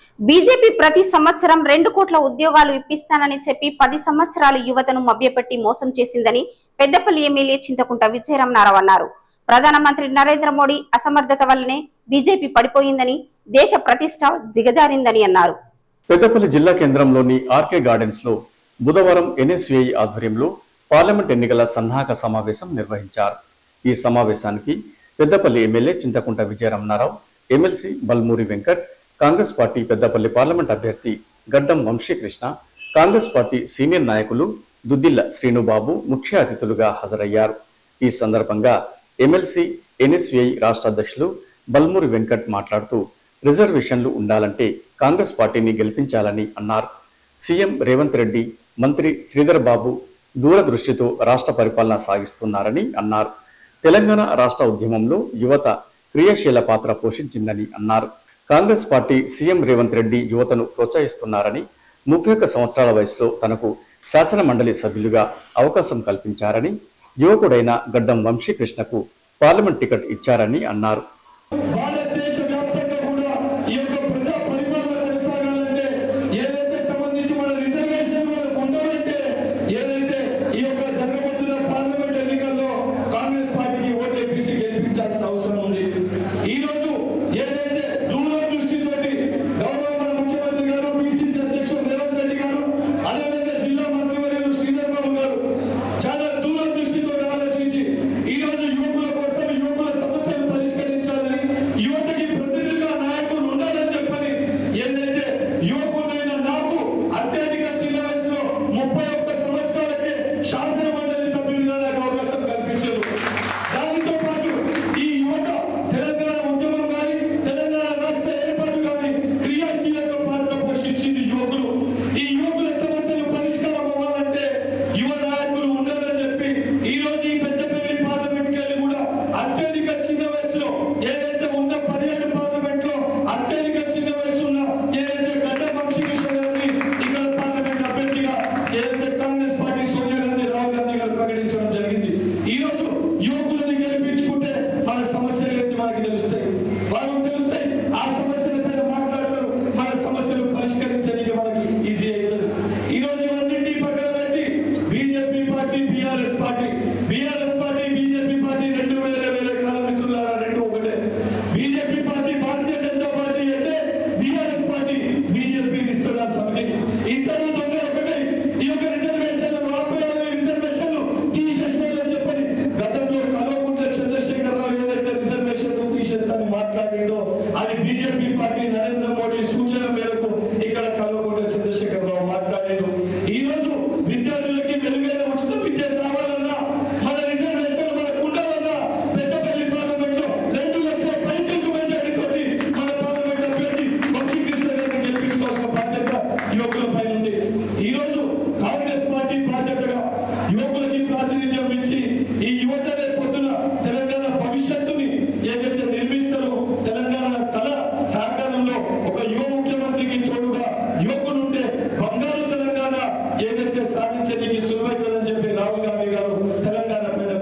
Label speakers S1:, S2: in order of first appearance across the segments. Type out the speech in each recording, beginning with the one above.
S1: BJP ప్రతి సంవత్సరం 2 కోట్ల ఉద్యోగాలు ఇప్పిస్తానని చెప్పి 10 సంవత్సరాలు యువతను మభ్యపెట్టి మోసం చేసిందని పెద్దపల్లి ఎమ్మెల్యే చింతకుంట విజయరామనారావు అన్నారు. ప్రధానమంత్రి నరేంద్ర మోడీ అసమర్థత వల్లనే బీజేపీ పడిపోయిందని, దేశ ప్రతిష్ట దిగజారిందని అన్నారు.
S2: పెద్దపల్లి జిల్లా కేంద్రంలోని ఆర్కే గార్డెన్స్ లో బుధవారం ఎన్ఎస్యుఐ ఆధ్వర్యంలో పార్లమెంట్ ఎన్నికల సన్నాహక సమావేశం నిర్వహించారు. ఈ సమావేశానికి Peddapalli MLA Chinthakunta Vijayaramanarao, MLC Balmoori Venkat, Congress party Peddapalli parliament అభ్యర్థి గడ్డం వంశీకృష్ణ, కాంగ్రెస్ పార్టీ సీనియర్ నాయకులు దుద్దిల్ల శ్రీనుబాబు ముఖ్య అతిథులుగా హాజరయ్యారు. ఈ సందర్భంగా ఎమ్మెల్సీ ఎన్ఎస్యుఐ రాష్ట్ర అధ్యక్షులు బల్మూరి వెంకట్ మాట్లాడుతూ రిజర్వేషన్లు ఉండాలంటే కాంగ్రెస్ పార్టీని గెలిపించాలని అన్నారు. సీఎం రేవంత్ రెడ్డి, మంత్రి శ్రీధర్ బాబు దూరదృష్టితో రాష్ట్ర పరిపాలన సాగిస్తున్నారని అన్నారు. తెలంగాణ రాష్ట్ర ఉద్యమంలో యువత క్రియాశీల పాత్ర పోషించిందని అన్నారు. Congress party CM Revanth Reddy యువతను ప్రోత్సహిస్తున్నారని, 31 సంవత్సరాల వయసులో తనకు శాసన మండలి సభ్యులుగా అవకాశం కల్పించారని, యువకుడైన గడ్డం వంశీకృష్ణకు పార్లమెంట్ టికెట్ ఇచ్చారని అన్నారు.
S3: అది బీజేపీ పార్టీ నరేంద్ర మోడీ సూచన మేరకు ఇక్కడ కల్వకుంట్ల చంద్రశేఖరరావు మాట్లాడారు. ఈ రోజు విద్యార్థులకి మెరుగైన ఉచిత విద్య కావాలన్నా, మన రిజర్వేషన్ మనకు ఉండాలన్నా పెద్దపల్లి పార్లమెంట్ లో 2 లక్షల పైసలకు మెజారిటీ తోటి మన పార్లమెంట్ అభ్యర్థి వంశీకృష్ణ గారిని గెలిపించుకోవాల్సిన బాధ్యత యువకులపై ఉంది. ఈ రోజు కాంగ్రెస్ పార్టీ బాధ్యతగా యువకులకి ప్రాతినిధ్యం ఇచ్చి ఈ యువత పొద్దున తెలంగాణ భవిష్యత్తుని ఏదైతే నిర్మిస్తారో, తెలంగాణ కళ సాకారంలో ఒక యువ ముఖ్యమంత్రికి తోడుగా యువకులుంటే బంగారు తెలంగాణ ఏదైతే సాధించడానికి సులువైతుందని చెప్పి రాహుల్ గాంధీ గారు తెలంగాణ పైన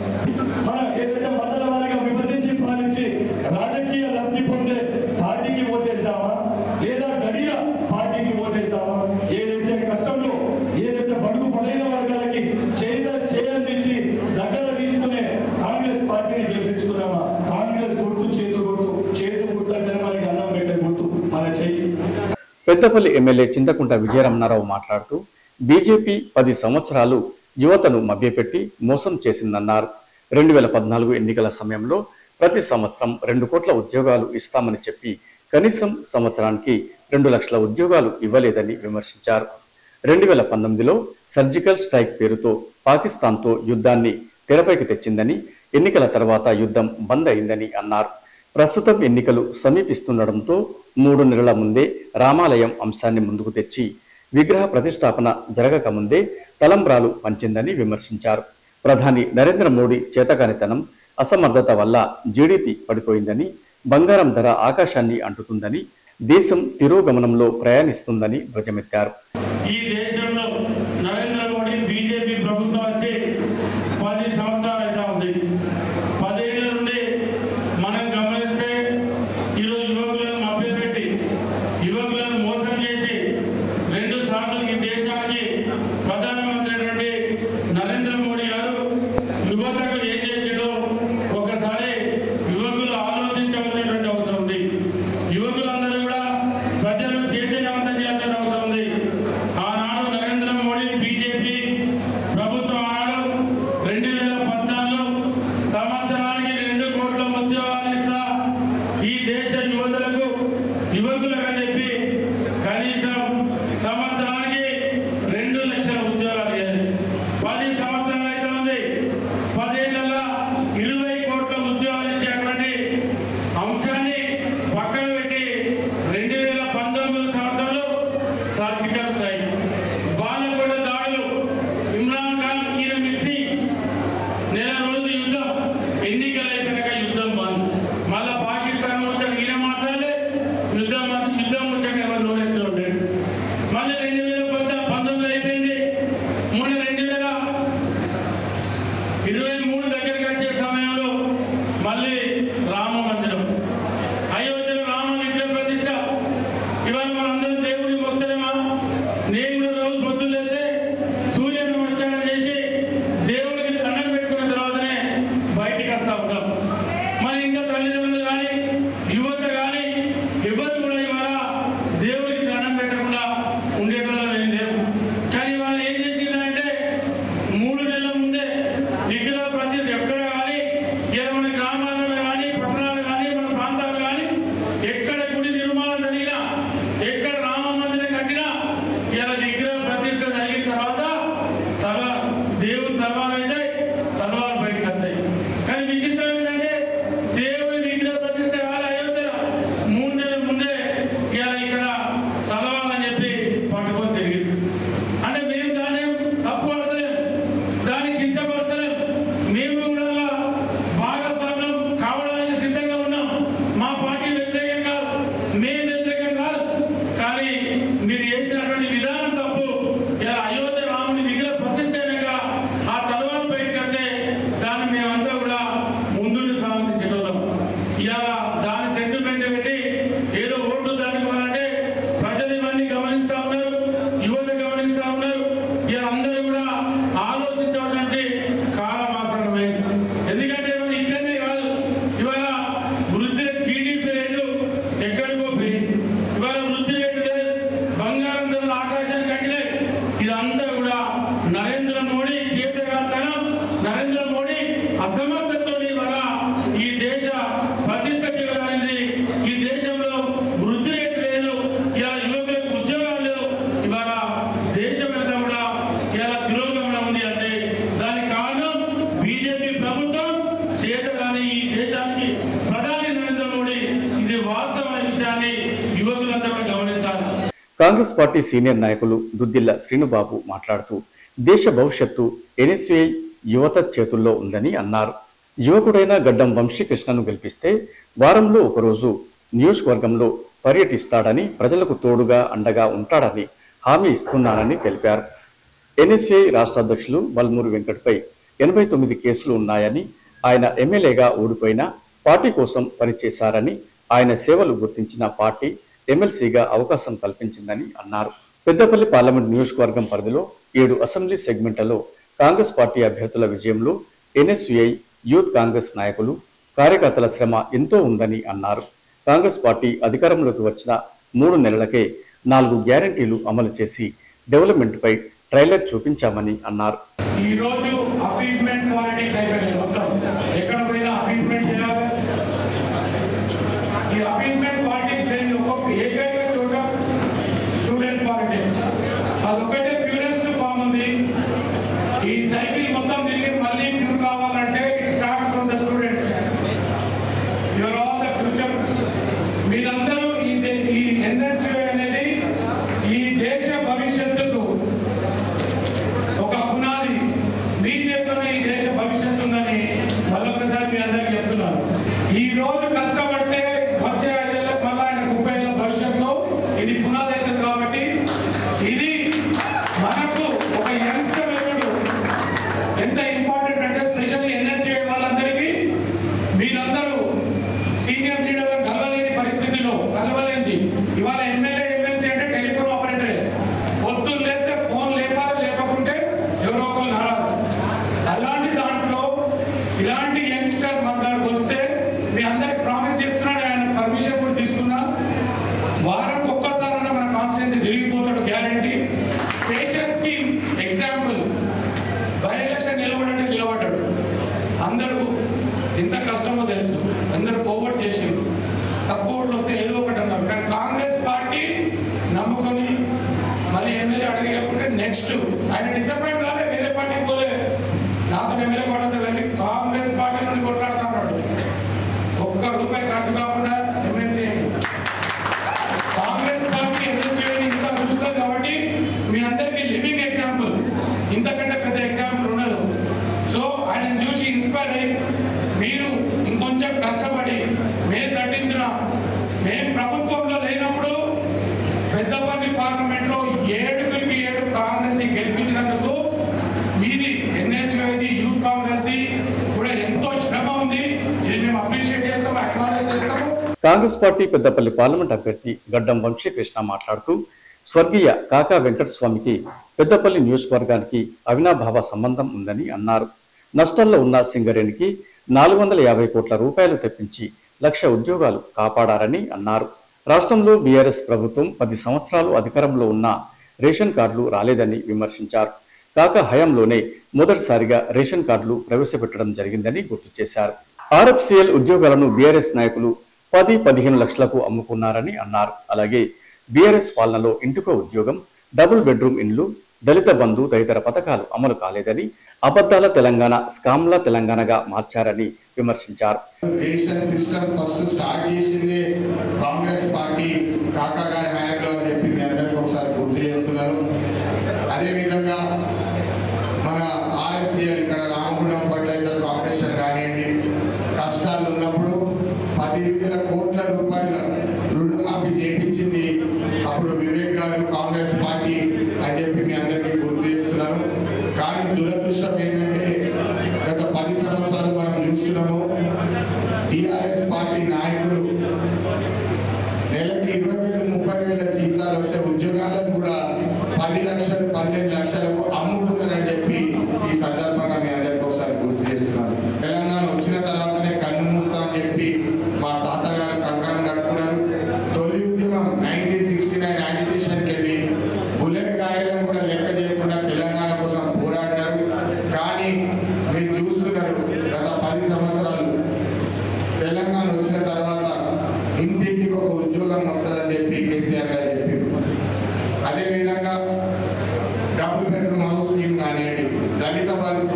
S3: మన ఏదైతే మండల వారిగా విభజించి పాలించి రాజకీయ లబ్ధి పొందే పార్టీకి ఓటేస్తామా లేదా గడియ పార్టీకి ఓటేస్తామా? ఏదైతే కష్టంలో ఏదైతే బడుగు బలైన వర్గాలకి చేయందించి దగ్గర తీసుకునే కాంగ్రెస్ పార్టీని గెలిపించుకున్నామా? కాంగ్రెస్ గుర్తు చేతు గుర్తు అంటే మనకి అన్నం పెట్టే గుర్తు మన చెయ్యి.
S2: పెద్దపల్లి ఎమ్మెల్యే చింతకుంట విజయరామనారావు మాట్లాడుతూ బీజేపీ 10 సంవత్సరాలు యువతను మభ్యపెట్టి మోసం చేసిందన్నారు. 2014 ఎన్నికల సమయంలో ప్రతి సంవత్సరం 2 కోట్ల ఉద్యోగాలు ఇస్తామని చెప్పి కనీసం సంవత్సరానికి 2 లక్షల ఉద్యోగాలు ఇవ్వలేదని విమర్శించారు. 2019లో సర్జికల్ స్ట్రైక్ పేరుతో పాకిస్తాన్తో యుద్ధాన్ని తెరపైకి తెచ్చిందని, ఎన్నికల తర్వాత యుద్ధం బంద్ అయిందని అన్నారు. ప్రస్తుతం ఎన్నికలు సమీపిస్తుండటంతో 3 నెలల ముందే రామాలయం అంశాన్ని ముందుకు తెచ్చి విగ్రహ ప్రతిష్టాపన జరగక ముందే తలంబ్రాలు పంచిందని విమర్శించారు. ప్రధాని నరేంద్ర మోడీ చేతకానితనం, అసమర్థత వల్ల జీడీపీ పడిపోయిందని, బంగారం ధర ఆకాశాన్ని అంటుతుందని, దేశం తిరోగమనంలో ప్రయాణిస్తుందని ధ్వజమెత్తారు.
S4: ఈ దేశంలో నరేంద్ర మోడీ బీజేపీ ప్రభుత్వం వచ్చి 10 సంవత్సరాలు అయితే ఉంది. 10 ఏళ్ల నుండి మనం గమనిస్తే ఈరోజు యువకులను మభ్యపెట్టి యువకులను వృద్ధులకు చెప్పి కనీసం సంవత్సరానికి 2 లక్షల ఉద్యోగాలు ఇవ్వాలి. 10 సంవత్సరాలు అయితే ఉంది. 10 ఏళ్లలో 20 కోట్ల ఉద్యోగాలు ఇచ్చేటువంటి అంశాన్ని పక్కన పెట్టి 2019 సంవత్సరంలో సర్జికల్ స్ట్రైక్, బాలకొండ దాడులు, ఇమ్రాన్ ఖాన్ ఈయన మిక్సీ, నెల రోజులు యుద్ధం, ఎన్నికలు అయిపోయినాక యుద్ధం బంద్, మళ్ళా పాకిస్తాన్ వచ్చాక ఈయన మాట్లాడే యుద్ధం వచ్చాక ఎవరు నోరెత్తులు ఉంటాడు. మళ్ళీ 2019 అయిపోయింది. మొన్న 2023 దగ్గరికి వచ్చే సమయంలో మళ్ళీ రామ మందిరం, అయోధ్యలో రామ విగ్రహ ప్రతిష్ట. ఇవాళ మనందరం దేవుడికి మొత్తమా? నేను కూడా రోజు పొద్దున్న లేస్తే సూర్య నమస్కారం చేసి దేవుడికి దండం పెట్టుకున్న తర్వాతనే బయటికి వస్తా ఉంటాం. మరి ఇంకా తల్లిదండ్రులు కానీ యువత కానీ ఎవరు కూడా ఇవాళ దేవుడికి దండం పెట్టకుండా ఉండేటోళ్ళు ఏం లేవు. కానీ వాళ్ళు ఏం చేసిందంటే 3 నెలల ముందే విగ్రహ ప్రతిష్ట ఎక్కడ కానీ, ఇలా మన గ్రామాలలో కానీ, పట్టణాలు కానీ, మన ప్రాంతాలు కానీ ఎక్కడ గుడి నిర్మాణం జరిగినా, ఎక్కడ రామ మందిరం కట్టినా ఇలా విగ్రహ ప్రతిష్ట జరిగిన తర్వాత దేవుని తలవాలు అయితే తలవాలు బయటకు వస్తాయి. కానీ విచిత్రం ఏంటంటే దేవుని విగ్రహ ప్రతిష్ట కాదు అయోధ్యలో 3 నెలల ముందే ఇలా ఇక్కడ తలవాలని చెప్పి పట్టుకొని తిరిగింది. అంటే మేము దాన్ని తప్పు పడతలేము, దాన్ని కించపడతలేము. మేము కూడా భాగస్వామ్యం కావడానికి సిద్ధంగా ఉన్నాం. మా పార్టీ వ్యతిరేకం కాదు, మేము వ్యతిరేకం కాదు. కానీ మీరు చేసినటువంటి విధానం తప్పు. ఇలా అయోధ్య రాముని విగ్రహ ప్రతిష్టగా ఆ తలవారు బయటకంటే దాన్ని మేమంతా కూడా ముందుకు సమర్థించగలం. ఇలా దాని సెంటిమెంట్ పెట్టి ఏదో ఓట్లు దాటుకోవాలంటే ప్రజలు ఇవన్నీ గమనిస్తా ఉన్నారు, యువత గమనిస్తా ఉన్నారు. ఇలా అందరూ కూడా ఆలోచించడానికి కాలం ఆసన్నమైంది. ఎందుకంటే ఇవాళ ఇక్కడనే కాదు, ఇవాళ వృద్ధి జీడిపి రేటు ఎక్కడికో పోయింది. ఇవాళ వృద్ధి రేటు లేదు, బంగారం ధరలు ఆకాశానికి కట్టినాయి. ఇదంతా కూడా నరేంద్ర మోడీ చేతగాతనం, నరేంద్ర మోడీ అసమర్థతతో ఇవాళ ఈ దేశ ప్రతిష్ట చెందడానికి, ఈ దేశంలో వృద్ధి రేటు లేదు, ఇలా యువకులకు ఉద్యోగాలు లేవు. ఇవాళ దేశం అంతా కూడా ఇలా తిరోగమనం ఉంది. అంటే దానికి కారణం బీజేపీ ప్రభుత్వం చేతగాని ఈ దేశానికి ప్రధాని నరేంద్ర మోడీ. ఇది వాస్తవమైన విషయాన్ని యువకులంతా కూడా గమనించాలి.
S2: కాంగ్రెస్ పార్టీ సీనియర్ నాయకులు దుద్దిల్ల శ్రీనుబాబు మాట్లాడుతూ దేశ భవిష్యత్తు ఎన్ఎస్యుఐ యువత చేతుల్లో ఉందని అన్నారు. యువకుడైన గడ్డం వంశీకృష్ణను గెలిపిస్తే వారంలో ఒకరోజు నియోజకవర్గంలో పర్యటిస్తాడని, ప్రజలకు తోడుగా అండగా ఉంటాడని హామీ ఇస్తున్నానని తెలిపారు. ఎన్ఎస్యుఐ రాష్ట్ర అధ్యక్షులు వల్మూరి వెంకట్పై 89 కేసులు ఉన్నాయని, ఆయన ఎమ్మెల్యేగా ఓడిపోయినా పార్టీ కోసం పనిచేశారని, ఆయన సేవలు గుర్తించిన పార్టీ ఎమ్మెల్సీగా అవకాశం కల్పించిందని అన్నారు. పెద్దపల్లి పార్లమెంట్ నియోజకవర్గం పరిధిలో 7 అసెంబ్లీ సెగ్మెంట్లలో కాంగ్రెస్ పార్టీ అభ్యర్థుల విజయంలో ఎన్ఎస్యుఐ యూత్ కాంగ్రెస్ నాయకులు, కార్యకర్తల శ్రమ ఎంతో ఉందని అన్నారు. కాంగ్రెస్ పార్టీ అధికారంలోకి వచ్చిన 3 నెలలకే 4 గ్యారెంటీలు అమలు చేసి డెవలప్మెంట్పై ట్రైలర్ చూపించామని అన్నారు.
S5: ఈ రోజు అపీస్మెంట్ పాలిటిక్స్ అయిపోయింది మొత్తం. ఎక్కడ పోయినా అపీస్మెంట్ చేయాలి. ఈ అపీస్మెంట్ పాలిటిక్స్ లేని ఒక్కొక్క ఏకైక చోట స్టూడెంట్ పాలిటిక్స్. అదొక్కటే ప్యూరెస్ట్ ఫామ్ ఉంది. ఈ సైకిల్ మొత్తం తిరిగి మళ్ళీ ప్యూర్ కావాలంటే it starts from the students. Your all the future. మీరందరూ ఈ ఎన్ఎస్యుఐ అనేది ఈ దేశ భవిష్యత్తుకు ఒక పునాది. మీ చేతిలోనే ఈ దేశ భవిష్యత్తు ఉందని మళ్ళొకసారి మీ అందరికీ చెప్తున్నారు. ఈ రోజు కష్టపడితే వచ్చే 5 ఏళ్ళకి మళ్ళీ ఆయన 30 ఏళ్ళ భవిష్యత్తులో ఇది పునాది అవుతుంది. కాబట్టి ఇది మనకు ఒక యంగ్స్టర్ మెథడ్ ఎంత ఇంపార్టెంట్ అంటే స్పెషల్లీ ఎన్ఎస్యుఐ వాళ్ళందరికీ మీరందరూ సీనియర్ లీడర్లను కలవలేని పరిస్థితిలో కలవలేంది. ఇవాళ ఎమ్మెల్యే ఎమ్మెల్సీ అంటే టెలిఫోన్ ఆపరేటరే. పొద్దున్న లేస్తే ఫోన్ లేపాలి, లేకపోతే ఎవరో ఒకరు నారాజు. అలాంటి దాంట్లో ఇలాంటి యంగ్స్టర్ మన దగ్గరకు వస్తే మీ అందరికి ప్రామిస్ చేస్తున్నాడు, ఆయన పర్మిషన్ కూడా తీసుకున్నా, వారం ఒక్కసారన్నా మన కాన్స్టిట్యూన్సీ తిరిగిపోతాడు గ్యారంటీ. పేషెన్స్ కి ఎగ్జాంపుల్. బై ఎలక్షన్ నిలబడంటే నిలబడ్డాడు. అందరూ ఇంత కష్టమో తెలుసు, అందరూ కోవర్ట్ చేసిండ్రు. తక్కువ ఓట్లు వస్తే ఏదో ఒకటి అన్నారు. కానీ కాంగ్రెస్ నెక్స్ట్ ఆయన డిసప్పాయింట్ కాలే, వేరే పార్టీకి పోలే, నాతో ఎమ్మెల్యే కొట్టలేదు, కాంగ్రెస్ పార్టీ నుండి కొట్లాడుతున్నాడు. ఒక్క రూపాయి ఖర్చు కాకుండా ఎమ్మెల్సీ కాంగ్రెస్ పార్టీ ఎమ్మెల్సీ ఇంత చూస్తారు కాబట్టి మీ అందరికీ లివింగ్ ఎగ్జాంపుల్, ఇంతకంటే పెద్ద ఎగ్జాంపుల్ ఉండదు. సో ఆయన చూసి ఇన్స్పైర్ అయ్యి మీరు ఇంకొంచెం కష్టపడి మేము తగ్గించిన మేము ప్రభుత్వంలో లేనప్పుడు పెద్దపల్లి పార్లమెంట్లో 7 కాంగ్రెస్ ని గెలిపించినందుకు మీది ఎన్ఎస్యుఐది యూత్ కాంగ్రెస్ ది కూడా ఎంతో శ్రమ ఉంది. ఇది మేము అప్రిషియేట్ చేస్తాము, అక్నాలెడ్జ్ చేస్తాము.
S2: కాంగ్రెస్ పార్టీ పెద్దపల్లి పార్లమెంట్ అభ్యర్థి గడ్డం వంశీకృష్ణ మాట్లాడుతూ స్వర్గీయ కాకా వెంకటస్వామికి పెద్దపల్లి నియోజకవర్గానికి అవినాభావ సంబంధం ఉందని అన్నారు. నష్టాల్లో ఉన్న సింగరేణికి 450 కోట్ల రూపాయలు తెప్పించి 1,00,000 ఉద్యోగాలు కాపాడారని అన్నారు. రాష్ట్రంలో బీఆర్ఎస్ ప్రభుత్వం 10 సంవత్సరాలు అధికారంలో ఉన్న రేషన్ కార్డులు రాలేదని విమర్శించారు. కాకా హయాంలోనే మొదటిసారిగా రేషన్ కార్డులు ప్రవేశపెట్టడం జరిగిందని గుర్తు చేశారు. ఆర్ఎఫ్సిఎల్ ఉద్యోగాలను బీఆర్ఎస్ నాయకులు 10-15 లక్షలకు అమ్ముకున్నారని అన్నారు. అలాగే బీఆర్ఎస్ పాలనలో ఇంటికో ఉద్యోగం, డబుల్ బెడ్రూమ్ ఇండ్లు, దళిత బంధు తదితర పథకాలు అమలు కాలేదని, అబద్ధాల తెలంగాణ స్కామ్ల తెలంగాణగా మార్చారని విమర్శించారు.
S6: రేషన్ సిస్టమ్ ఫస్ట్ స్టార్ట్ చేసింది కాంగ్రెస్ పార్టీ కాకా గారి హయాంలో అని చెప్పి మీ అందరికీ ఒకసారి గుర్తు చేస్తున్నాను. అదేవిధంగా మన ఆర్ఎఫ్సిఎల్ ఇక్కడ రామగుండం ఫర్టిలైజర్ కార్పొరేషన్ కానివ్వండి, కష్టాలు ఉన్నప్పుడు 10,000 కోట్ల రూపాయల రుణమాఫీ చేయించింది అప్పుడు వివేక్ గారు కాంగ్రెస్ పార్టీ అని చెప్పి మీ అందరికీ గుర్తు చేస్తున్నాను. కానీ దురదృష్టం ఏంటంటే గత 10 సంవత్సరాలు మనం చూస్తున్నాము, టీఆర్ఎస్ పార్టీ నాయకులు నెలకి 20,000-30,000 జీతాలు వచ్చే ఉద్యోగాలను కూడా 10 లక్షలు 15 లక్షలకు అమ్ముకుంటారని చెప్పి ఈ సందర్భంగా మీ అందరికీ ఒకసారి గుర్తు చేస్తున్నాను. తెలంగాణ వచ్చిన తర్వాతనే కన్ను మూస్తా అని చెప్పి మా తాతగారు కంకణం కట్టుకున్నారు. తొలి ఉద్యమం 1969 యాజిటేషన్కి వెళ్ళి బుల్లెట్ గాయాలను కూడా లెక్క చేయకుండా తెలంగాణ కోసం పోరాడినారు. కానీ మీరు చూస్తున్నారు గత 10 సంవత్సరాలు తెలంగాణ వచ్చిన తర్వాత ఇంటింటికి ఒక ఉద్యోగం వస్తుందని చెప్పి కేసీఆర్ గారు చెప్పారు. అదేవిధంగా డబుల్ బెడ్రూమ్ హౌస్ స్కీమ్ కానివ్వండి, దళిత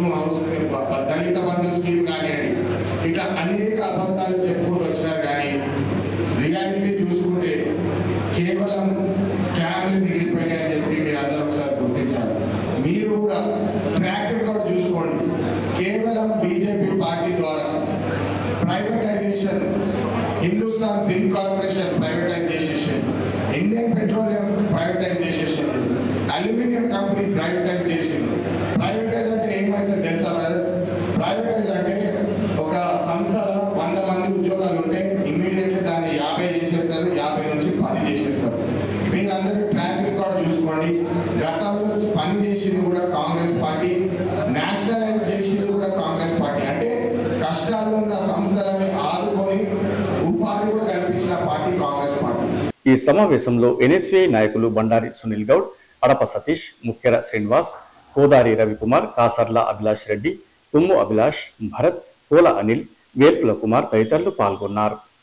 S6: బంధు స్కీమ్ కానివ్వండి, ఇట్లా అనేక అబద్ధాలు చెప్పుకుంటూ వచ్చినారు. కానీ రియాలిటీ చూసుకుంటే కేవలం స్కామ్లు మిగిలిపోయినాయని చెప్పి మీరు అందరూ ఒకసారి గుర్తించాలి. మీరు కూడా ట్రాక్ రికార్డ్ చూసుకోండి. కేవలం బీజేపీ పార్టీ ద్వారా privatisation, Hindustan zinc corporation privatisation, Indian petroleum privatisation, aluminium company privatisation. Privatise అంటే ఏమైతే తెలుసా బ్రదర్? ప్రైవేటైజ్ అంటే ఒక సంస్థలో 100 మంది ఉద్యోగాలు ఉంటే ఇమ్మీడియట్లీ దాన్ని 50 చేసేస్తారు, 50 నుంచి 10 చేసేస్తారు. మీరందరూ ట్రాక్ రికార్డ్ చూసుకోండి. గతంలో పని చేసింది కూడా కాంగ్రెస్ పార్టీ, నేషనలైజ్ చేసింది కూడా కాంగ్రెస్ పార్టీ. అంటే కష్టాలు ఉన్న సంస్థలని ఆదుకొని ఉపాధి కూడా కల్పించిన పార్టీ కాంగ్రెస్ పార్టీ.
S2: ఈ సమావేశంలో ఎన్ఎస్యుఐ నాయకులు బండారి సునీల్ గౌడ్, అడప సతీష్, ముఖ్యర శ్రీనివాస్, కోదారి రవికుమార్, కాసర్ల అభిలాష్ రెడ్డి, తుమ్ము అభిలాష్, భరత్, కోల అనిల్, వేల్పుల కుమార్ తదితరులు పాల్గొన్నారు.